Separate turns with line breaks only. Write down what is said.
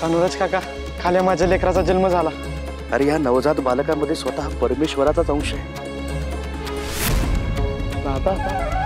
कान्होराज काका, खाल्या माझ्या लेकराचा जन्म झाला।
अरे या नवजात बालकामध्ये स्वतः परमेश्वराचाच अंश आहे।
दादा